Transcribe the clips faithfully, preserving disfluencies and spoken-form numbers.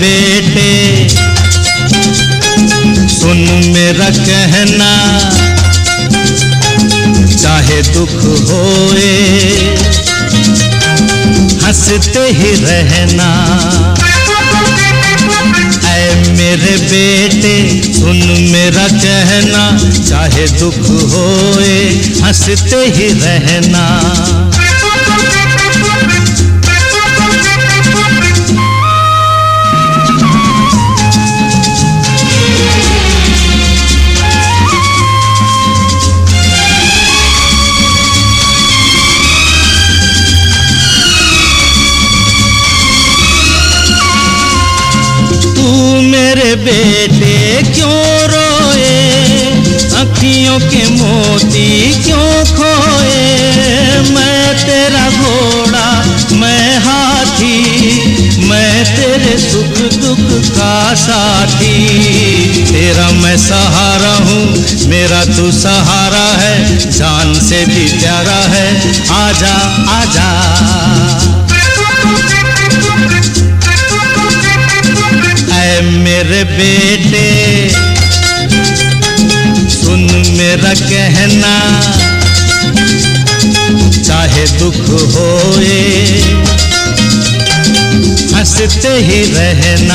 बेटे सुन मेरा कहना, चाहे दुख होए हंसते ही रहना। ऐ मेरे बेटे सुन मेरा कहना, चाहे दुख होए हंसते ही रहना। मेरे बेटे क्यों रोए, अखियों के मोती क्यों खोए। मैं तेरा घोड़ा मैं हाथी, मैं तेरे सुख दुख का साथी। तेरा मैं सहारा हूँ, मेरा तू सहारा है, जान से भी प्यारा है। आजा आजा मेरे बेटे सुन मेरा कहना, चाहे दुख होए हंसते ही रहना।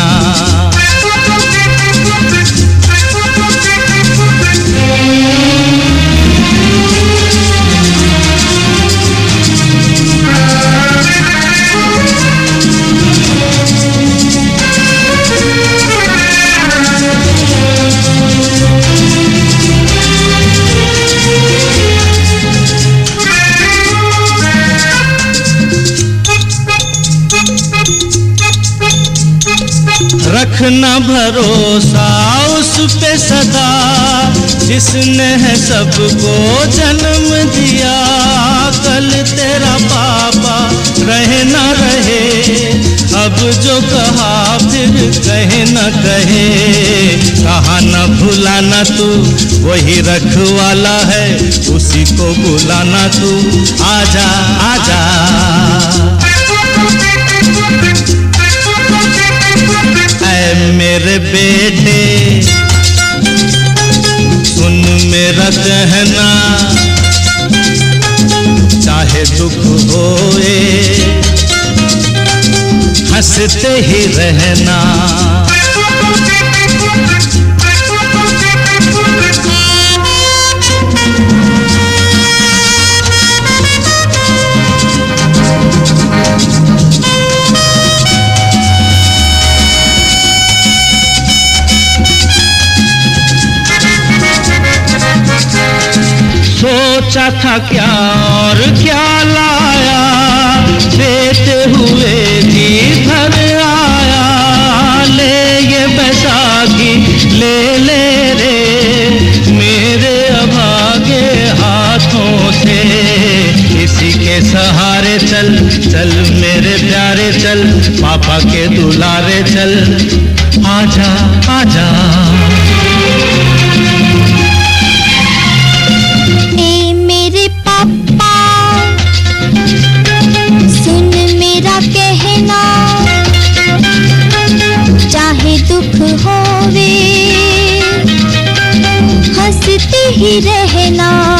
रखना भरोसा उस पे सदा, जिसने है सबको जन्म दिया। कल तेरा पापा रहे न रहे, अब जो कहा फिर कहे न कहे। कहा न भुलाना तू वही रखवाला है, उसी को बुलाना तू। आजा आजा मेरे बेटे सुन मेरा कहना, चाहे दुख होए हंसते ही रहना। सोचा था क्या और क्या लाया, देते हुए भी घर आया। ले ये बैसाखी ले ले रे मेरे अभागे हाथों से। इसी के सहारे चल चल मेरे प्यारे चल, पापा के दुलारे चल। आजा आजा होवे हंसते ही रहना।